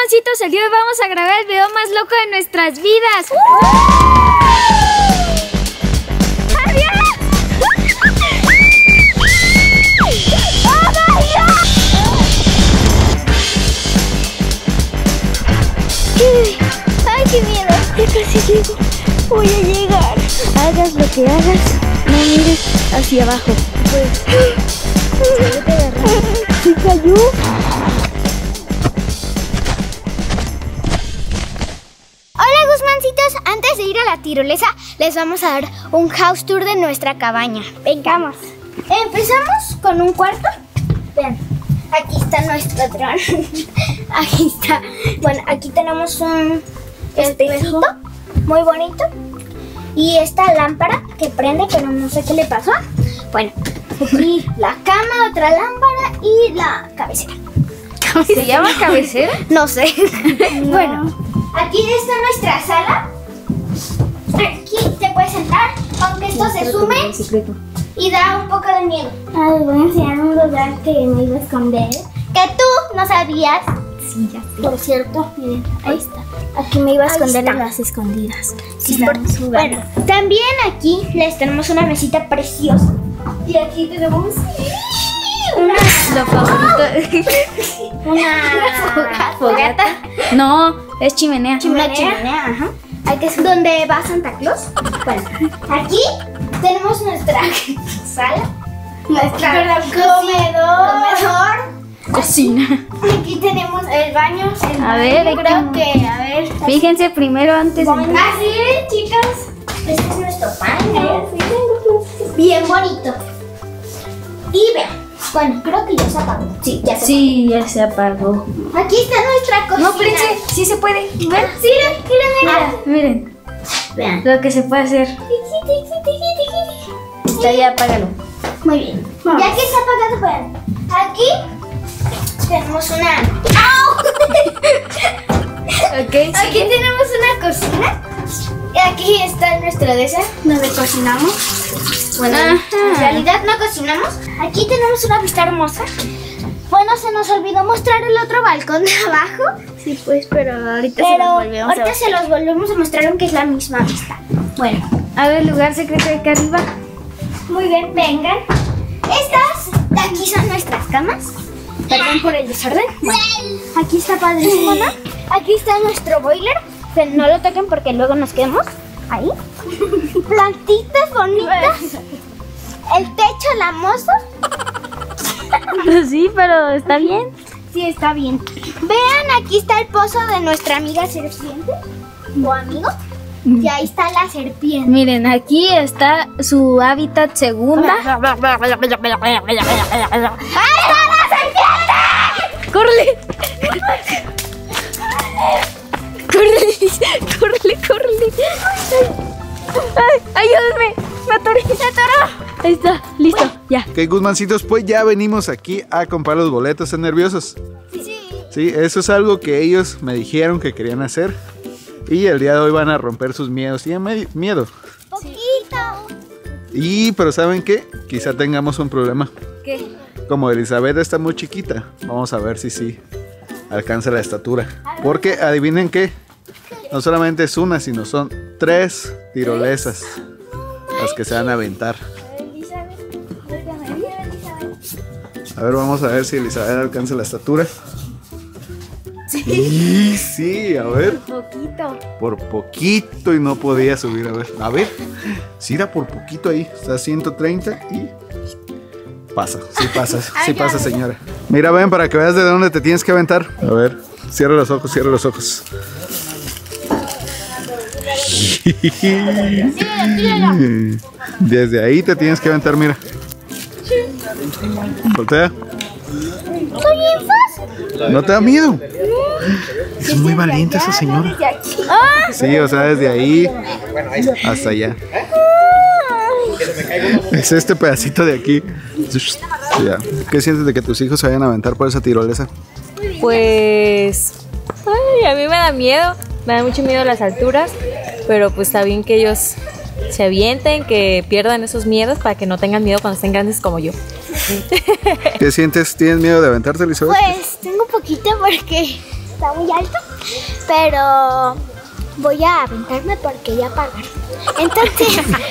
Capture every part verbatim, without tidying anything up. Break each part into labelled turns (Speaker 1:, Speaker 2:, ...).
Speaker 1: Guzmancitos, el día de hoy vamos a grabar el video más loco de nuestras vidas. ¡Adiós! ¡Ay, qué miedo! Ya casi llego. Voy a llegar. Hagas lo que hagas, no mires hacia abajo. Pues... ¿Se cayó? Hola Guzmancitos, antes de ir a la tirolesa les vamos a dar un house tour de nuestra cabaña. Vengamos. Empezamos con un cuarto. Vean, aquí está nuestro dron. Aquí está. Bueno, aquí tenemos un espejito muy bonito. Y esta lámpara que prende, pero no sé qué le pasó. Bueno, aquí la cama, otra lámpara y la cabecera.
Speaker 2: ¿Se llama cabecera?
Speaker 1: No sé. No. Bueno, aquí está nuestra sala. Aquí te puedes sentar, aunque esto se sume y da un poco de miedo. Ah, les voy a enseñar un lugar que me iba a esconder. Que tú no sabías. Sí, ya sé. Por cierto, miren, ahí está. Aquí me iba a esconder en las escondidas. Sí, por... Bueno, también aquí les tenemos una mesita preciosa. Y aquí tenemos una...
Speaker 2: Lo favorito.
Speaker 1: Una fogata.
Speaker 2: No, es chimenea.
Speaker 1: Una chimenea, ajá. Aquí es donde va Santa Claus. Bueno, aquí tenemos nuestra sala. Nuestra comedor. comedor.
Speaker 2: Cocina.
Speaker 1: Aquí tenemos el baño. El
Speaker 2: a
Speaker 1: baño,
Speaker 2: ver,
Speaker 1: creo que, que, a ver.
Speaker 2: Fíjense primero antes de...
Speaker 1: Así, chicas. Este es nuestro baño. Bien bonito. Y vean. Bueno, creo que ya se apagó. Sí, ya se
Speaker 2: Sí, ya se apagó.
Speaker 1: Aquí está nuestra cocina.
Speaker 2: No, espérense, sí se puede. ¿Ven?
Speaker 1: Sí, miren,
Speaker 2: Ah, miren.
Speaker 1: Vean.
Speaker 2: Lo que se puede hacer. Ya, ya, apágalo.
Speaker 1: Muy bien. Vamos. Ya que está apagado, vean. Aquí tenemos una... ¡Au!
Speaker 2: Ok.
Speaker 1: Aquí tenemos una cocina. Y aquí está nuestro desert donde cocinamos. Bueno,
Speaker 2: Ajá.
Speaker 1: en realidad no cocinamos. Aquí tenemos una vista hermosa. Bueno, se nos olvidó mostrar el otro balcón de abajo.
Speaker 2: Sí, pues, pero ahorita
Speaker 1: Pero
Speaker 2: se los volvemos
Speaker 1: ahorita
Speaker 2: a...
Speaker 1: se los volvemos a mostrar, aunque es la misma vista. Bueno,
Speaker 2: A ver, lugar secreto de acá arriba.
Speaker 1: muy bien, vengan. Estas de aquí son nuestras camas. Perdón por el desorden. Bueno, aquí está padrísimo, ¿no? Aquí está nuestro boiler. Pero no lo toquen porque luego nos quedamos ahí. Plantitas bonitas. El techo lamoso.
Speaker 2: Sí, pero está bien.
Speaker 1: Sí, está bien. Vean, aquí está el pozo de nuestra amiga serpiente. O amigo. Y ahí está la serpiente.
Speaker 2: Miren, aquí está su hábitat segunda.
Speaker 1: ¡Ahí está la serpiente!
Speaker 2: ¡Córrele! ¡Córrele! ¡Córrele, córrele! ¡Ay, ayúdenme! ¡Me atoré! ¡Se atoró! Ahí está, listo, ya.
Speaker 3: Ok, Guzmancitos, pues ya venimos aquí a comprar los boletos. ¿Están nerviosos?
Speaker 1: Sí.
Speaker 3: Sí, eso es algo que ellos me dijeron que querían hacer. Y el día de hoy van a romper sus miedos. ¿Tienen miedo?
Speaker 1: Poquito.
Speaker 3: Y, pero ¿saben qué? Quizá tengamos un problema.
Speaker 2: ¿Qué?
Speaker 3: Como Elizabeth está muy chiquita, vamos a ver si sí alcanza la estatura. Porque adivinen qué, no solamente es una, sino son tres tirolesas las que se van a aventar. A ver, vamos a ver si Elizabeth alcanza la estatura. Sí, sí, a ver.
Speaker 2: Poquito.
Speaker 3: Por poquito y no podía subir, a ver. A ver, si era por poquito ahí, está a ciento treinta y pasa, sí pasa, sí pasa, señora. Mira, ven para que veas de dónde te tienes que aventar. A ver, cierra los ojos, cierra los ojos. Desde ahí te tienes que aventar, mira. Voltea.
Speaker 1: Soy bien fácil.
Speaker 3: ¿No te da miedo? Es muy valiente esa señora. Sí, o sea, desde ahí hasta allá. Es este pedacito de aquí. Ya. ¿Qué sientes de que tus hijos se vayan a aventar por esa tirolesa?
Speaker 4: Pues... Ay, a mí me da miedo. Me da mucho miedo las alturas. Pero pues está bien que ellos se avienten, que pierdan esos miedos para que no tengan miedo cuando estén grandes como yo.
Speaker 3: ¿Qué sientes? ¿Tienes miedo de aventarte, Elizabeth?
Speaker 1: Pues tengo poquito porque está muy alto, pero voy a aventarme porque ya pagaron. Entonces,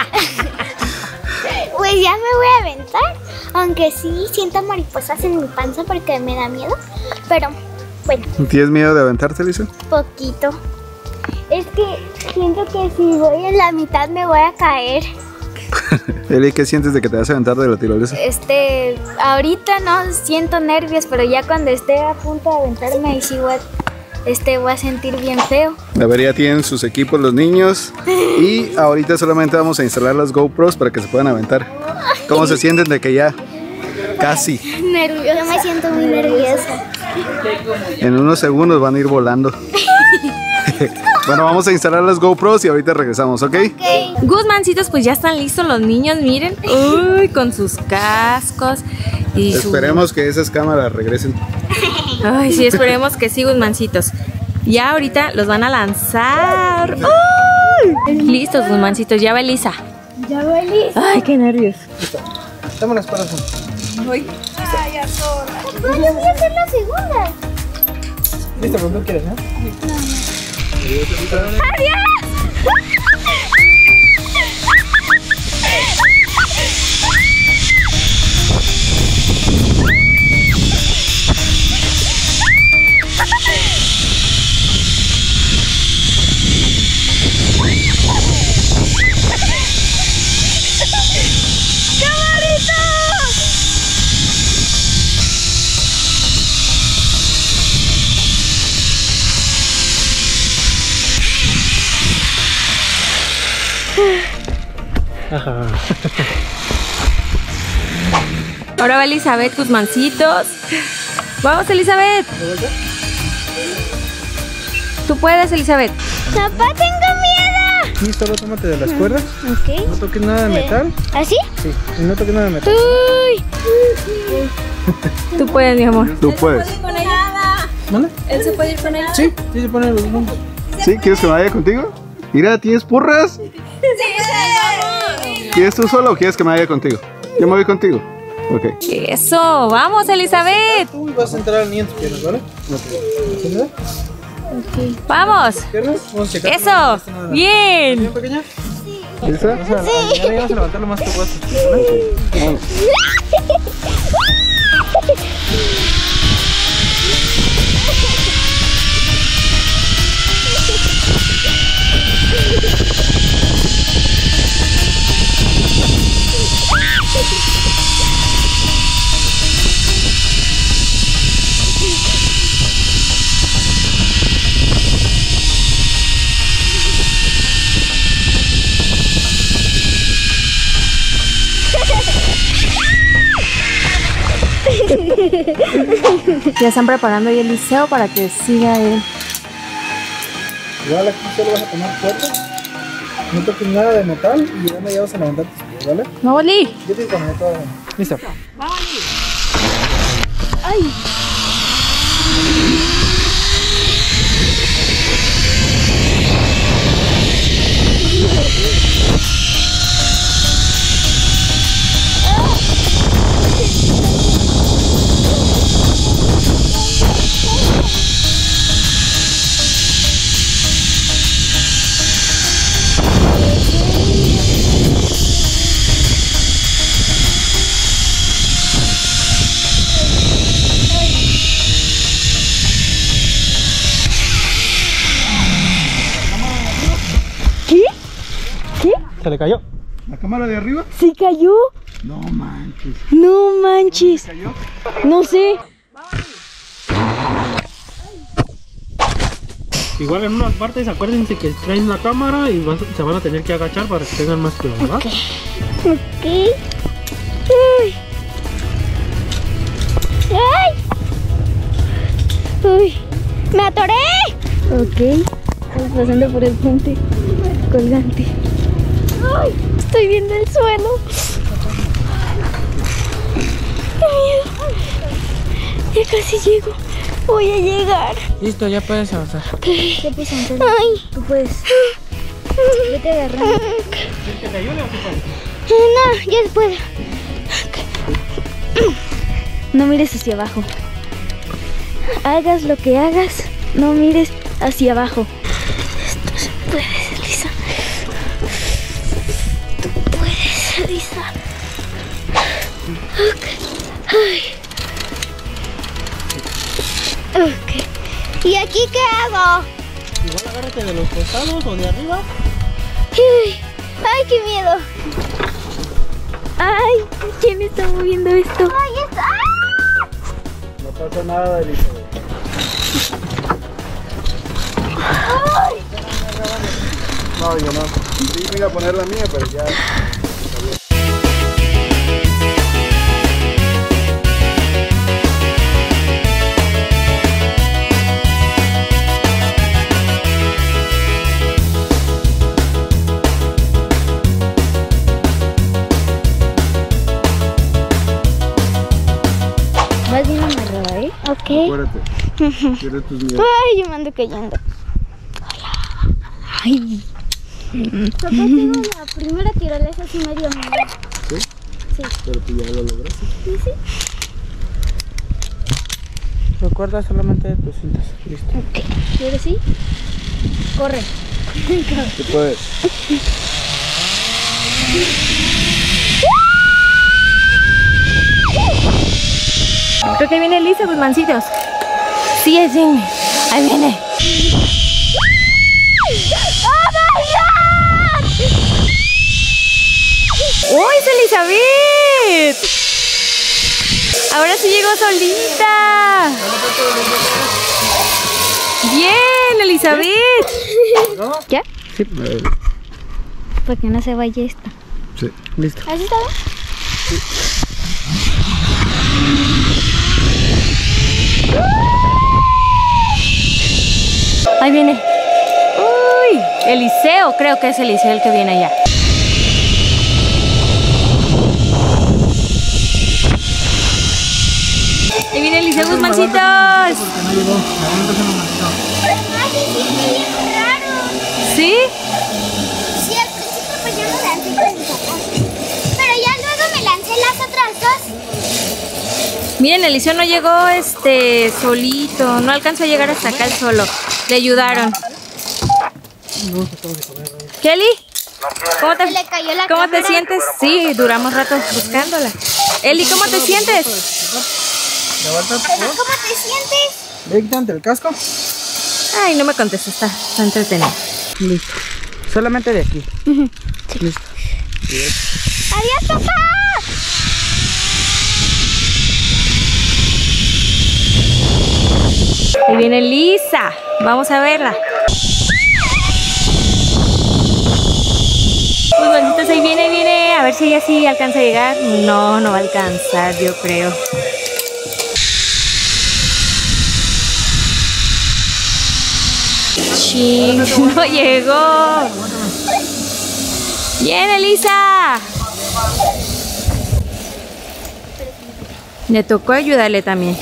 Speaker 1: pues ya me voy a aventar, aunque sí siento mariposas en mi panza porque me da miedo, pero bueno.
Speaker 3: ¿Tienes miedo de aventarte, Elisa?
Speaker 1: Poquito. Es que siento que si voy en la mitad me voy a caer.
Speaker 3: Eli, ¿qué sientes de que te vas a aventar de la tirolesa?
Speaker 2: Este, ahorita no siento nervios, pero ya cuando esté a punto de aventarme ahí sí voy a, este, voy a sentir bien feo.
Speaker 3: La verdad, ya tienen sus equipos los niños y ahorita solamente vamos a instalar las GoPros para que se puedan aventar. ¿Cómo se sienten de que ya casi?
Speaker 1: Nerviosa. Yo me siento muy nerviosa.
Speaker 3: En unos segundos van a ir volando. Bueno, vamos a instalar las GoPros y ahorita regresamos, ¿ok?
Speaker 1: Ok.
Speaker 4: Guzmancitos, pues ya están listos los niños, miren. Uy, con sus cascos y su...
Speaker 3: Esperemos que esas cámaras regresen.
Speaker 4: Ay, sí, esperemos que sí, Guzmancitos. Ya ahorita los van a lanzar. ¡Ay! Listos, Guzmancitos, ya va Elisa.
Speaker 1: Ya va Elisa.
Speaker 4: Ay, qué nervios.
Speaker 3: Dame unas palas.
Speaker 1: Ay, ya sola. No, yo voy a hacer la segunda.
Speaker 3: ¿Listo? ¿Pero no quieres, no?
Speaker 1: ¡Adiós!
Speaker 4: Ahora va Elizabeth, Guzmancitos. Vamos, Elizabeth. Tú puedes, Elizabeth.
Speaker 1: ¡Papá, tengo miedo!
Speaker 5: Sí, solo tómate de las cuerdas.
Speaker 1: Ok.
Speaker 5: No toques nada de metal.
Speaker 1: ¿Así?
Speaker 5: Sí, y no toques nada de metal.
Speaker 1: Uy.
Speaker 4: Tú puedes, mi amor.
Speaker 3: Tú puedes.
Speaker 5: ¿Vale?
Speaker 4: ¿Él se puede ir con ella?
Speaker 5: Sí, sí se ponen los mundos.
Speaker 3: ¿Sí? ¿Quieres que me vaya contigo? Mira, ¿tienes porras? Sí, ¿quieres tú solo o quieres que me vaya contigo? Yo me voy contigo. Ok.
Speaker 4: Eso, vamos, Elizabeth.
Speaker 5: Tú vas a entrar al niño en tus piernas, ¿vale? ¿Sí?
Speaker 4: Vamos.
Speaker 5: ¿Piernas? Vamos a checar.
Speaker 4: Eso, bien.
Speaker 5: ¿Bien pequeña?
Speaker 3: ¿Lista?
Speaker 5: Vamos a, sí. Ya vamos a levantar lo más que puedas. ¿Vale?
Speaker 3: Vamos.
Speaker 4: Ya están preparando ahí el liceo para que siga él.
Speaker 5: Igual aquí solo vas a tomar fuerte. No toques nada de metal y ya me llevas a levantar tus pies, ¿vale?
Speaker 4: No, Oli.
Speaker 5: Yo te encaminaré toda la mano. Listo.
Speaker 4: Ay.
Speaker 5: Se le cayó.
Speaker 3: ¿La cámara de arriba?
Speaker 2: ¿Sí cayó?
Speaker 3: No manches.
Speaker 2: No manches.
Speaker 3: ¿Cayó?
Speaker 2: No sé.
Speaker 5: Igual en unas partes acuérdense que traen la cámara y vas- se van a tener que agachar para que tengan más cuidado, ¿verdad?
Speaker 1: Ok. Uy. ¡Ay! Uy. ¡Me atoré!
Speaker 2: Ok. Estamos pasando por el puente colgante.
Speaker 1: ¡Ay! Estoy viendo el suelo. ¡Qué miedo! Ya casi llego. Voy a llegar.
Speaker 5: Listo, ya puedes avanzar.
Speaker 2: ¿Qué puedes hacer?
Speaker 1: ¡Ay!
Speaker 2: Tú puedes. Vete agarrando.
Speaker 5: ¿Te cayó o qué pasa?
Speaker 1: No, ya puedo.
Speaker 2: No mires hacia abajo. Hagas lo que hagas, No mires hacia abajo. Esto se puede, Elisa. Tú puedes, Elisa. Ok. Ay. Ok. ¿Y aquí qué hago?
Speaker 5: Igual agárrate de los costados o de arriba.
Speaker 2: Ay, ay, qué miedo. Ay, ¿quién está moviendo esto?
Speaker 1: Ay, está.
Speaker 3: No pasa nada, Elizabeth.
Speaker 1: Ay.
Speaker 3: No, yo no. Sí, me iba a poner la mía, pero ya.
Speaker 2: Vas bien amarrada, ¿eh? Ok.
Speaker 3: Acuérdate. Pierde tus miedos.
Speaker 2: Ay, yo me ando cayendo. Ay.
Speaker 1: Papá, tengo la primera tirolesa así medio miedo.
Speaker 3: ¿Sí?
Speaker 1: Sí.
Speaker 3: Pero tú ya lo lograste.
Speaker 1: Sí, sí.
Speaker 5: Recuerda solamente de tus cintas. Listo.
Speaker 2: Ok. ¿Y ahora sí? Corre.
Speaker 3: Tú puedes.
Speaker 4: Creo que viene Elisa, Guzmancitos. Sí, es Jimmy. Ahí viene. ¡Uy, es Elizabeth! Ahora sí llegó solita. Bien, Elizabeth.
Speaker 2: ¿Ya?
Speaker 3: Sí.
Speaker 2: Para que no se vaya esta.
Speaker 3: Sí. Listo.
Speaker 2: ¿Así está bien?
Speaker 4: Ahí viene. Uy, Eliseo, creo que es Eliseo el que viene allá. Ahí viene Eliseo, Guzmancitos.
Speaker 1: Ay, sí, sí, bien raro.
Speaker 4: ¿Sí?
Speaker 1: Sí, al principio pues yo me lancé con mis papás. Pero ya luego me lancé las otras dos.
Speaker 4: Miren, Eliseo no llegó este solito, no alcanzó a llegar hasta acá él solo. Le ayudaron. Kelly, ¿cómo te,
Speaker 1: Se le cayó la
Speaker 4: ¿cómo te
Speaker 1: cámara.
Speaker 4: sientes? Sí, duramos rato buscándola. Eli, ¿cómo te sientes?
Speaker 1: ¿Cómo te sientes?
Speaker 5: Ve, quítate el casco.
Speaker 4: Ay, no me contestó, está, está entretenido.
Speaker 5: Listo. Solamente de aquí. Listo.
Speaker 1: ¡Adiós, papá!
Speaker 4: Ahí viene Lisa, vamos a verla. Pues bonitos, ahí viene, ahí viene. A ver si ella sí alcanza a llegar. No, no va a alcanzar, yo creo. Sí, no llegó. Bien, Elisa. Le tocó ayudarle también.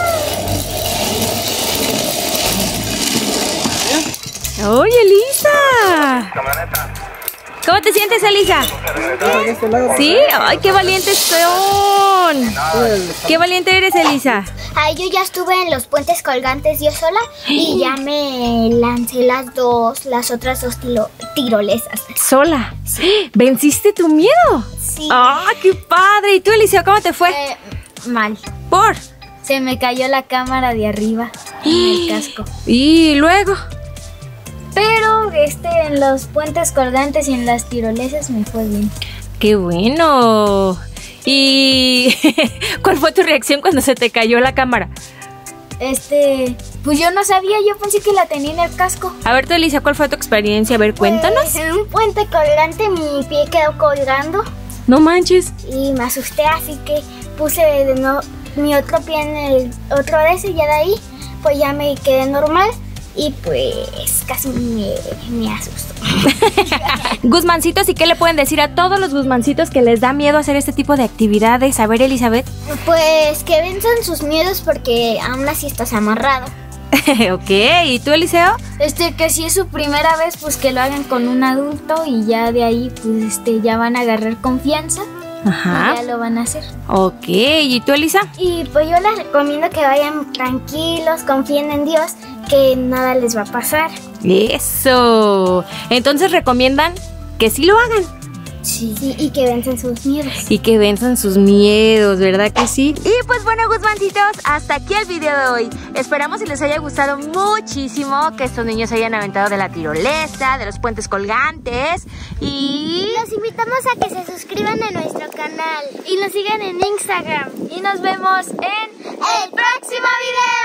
Speaker 4: ¡Oye, Elisa! ¿Cómo te sientes, Elisa? ¿Sí? ¡Ay, qué valientes son! ¡Qué valiente eres, Elisa!
Speaker 1: Ay, yo ya estuve en los puentes colgantes yo sola y ya me lancé las dos, las otras dos tiro- tirolesas.
Speaker 4: ¿Sola? ¿Venciste tu miedo?
Speaker 1: Sí.
Speaker 4: ¡Ah, qué padre! ¿Y tú, Elisa, cómo te fue?
Speaker 2: Eh, mal.
Speaker 4: ¿Por?
Speaker 2: Se me cayó la cámara de arriba en el casco.
Speaker 4: ¿Y luego?
Speaker 2: Pero este, en los puentes colgantes y en las tirolesas me fue bien.
Speaker 4: ¡Qué bueno! ¿Y cuál fue tu reacción cuando se te cayó la cámara?
Speaker 2: Este, pues yo no sabía, yo pensé que la tenía en el casco.
Speaker 4: A ver, tú, Elisa, ¿cuál fue tu experiencia? A ver, cuéntanos.
Speaker 1: Pues, en un puente colgante mi pie quedó colgando
Speaker 4: No manches.
Speaker 1: y me asusté, así que puse de nuevo mi otro pie en el otro de ese y ya de ahí pues ya me quedé normal y pues casi me, me asustó.
Speaker 4: Guzmancitos, ¿y qué le pueden decir a todos los Guzmancitos que les da miedo hacer este tipo de actividades? A ver, Elizabeth.
Speaker 1: Pues que venzan sus miedos porque aún así estás amarrado.
Speaker 4: Ok, ¿y tú, Eliseo?
Speaker 2: Este, que si es su primera vez, pues que lo hagan con un adulto y ya de ahí, pues este, ya van a agarrar confianza y
Speaker 4: Ajá.
Speaker 2: ya lo van a hacer.
Speaker 4: Ok, ¿y tú, Elisa?
Speaker 1: Y pues yo les recomiendo que vayan tranquilos, confíen en Dios,
Speaker 2: que nada les va a pasar.
Speaker 4: Eso. Entonces recomiendan que sí lo hagan.
Speaker 2: Sí. Sí, y que venzan sus miedos.
Speaker 4: Y que venzan sus miedos, ¿verdad que sí?
Speaker 6: Y pues bueno, Guzmancitos, hasta aquí el video de hoy. Esperamos si les haya gustado muchísimo, que estos niños se hayan aventado de la tirolesa, de los puentes colgantes. Y
Speaker 1: los invitamos a que se suscriban a nuestro canal y nos sigan en Instagram.
Speaker 6: Y nos vemos en el próximo video.